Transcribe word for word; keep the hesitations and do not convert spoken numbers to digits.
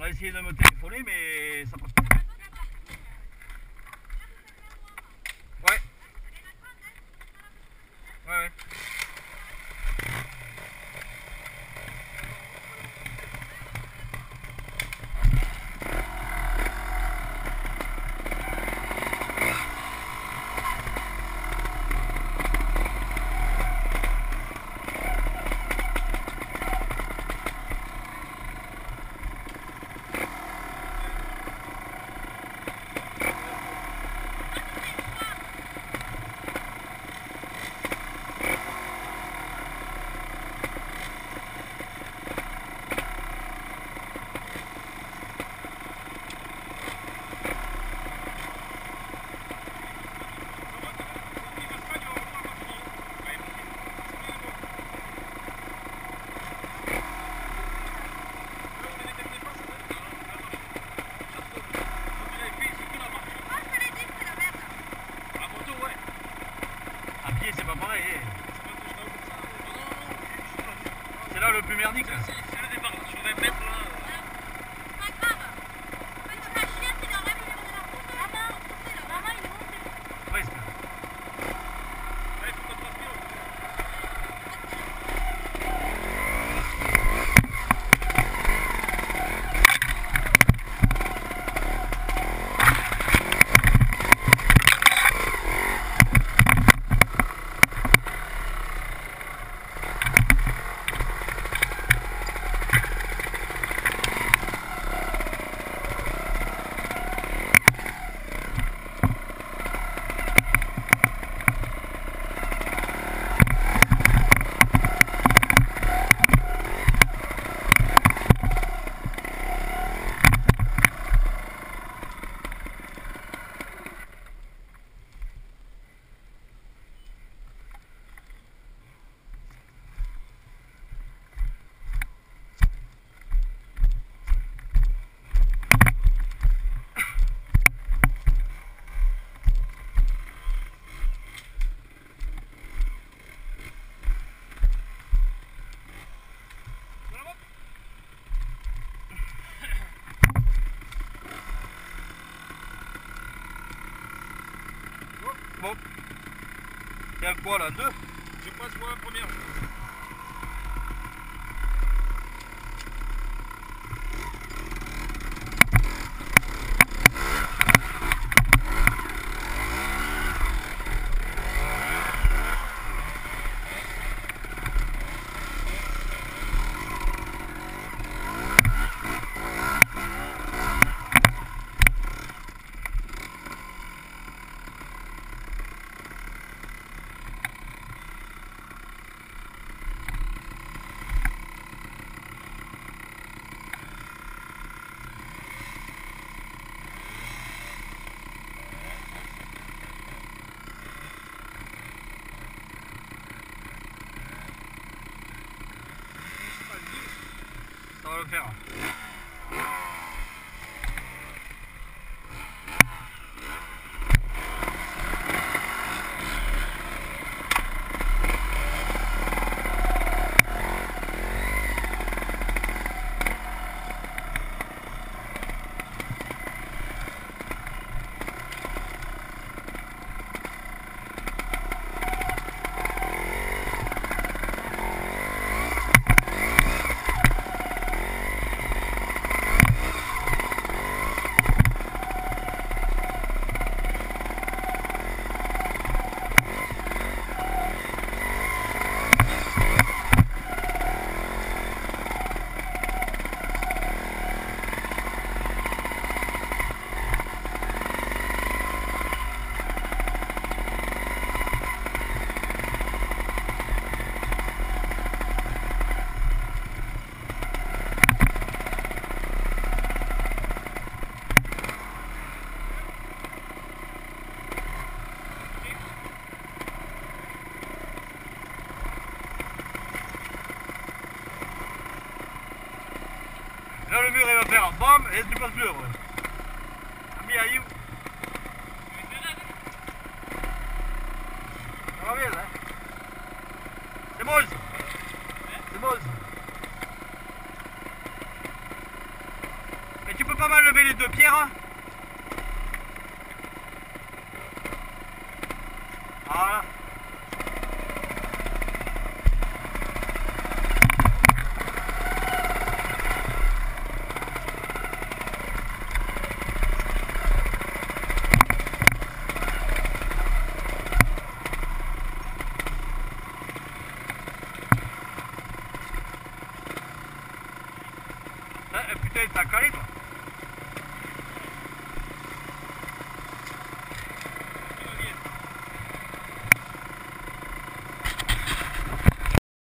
On a essayé de me téléphoner, mais ça passe pas. Ouais. Ouais, ouais. C'est pas pareil, eh. C'est là le plus merdique là. C'est le départ, sur vingt mètres là. C'est pas grave. Faites pas chier, il aurait voulu venir la pousser là-bas. Pousser là, maman il est monté. Presque. Ouais, faut pas transpirer. Bon. Il y a quoi là? Deux? Je passe moi la première. Ça va le faire. Là le mur il va faire bam et tu passes plus après. Ami à you. Ça va bien là. C'est bon ça. C'est bon ça. pas mal lever les deux pierres. Hein. Voilà. Ah, putain, t'as calé toi.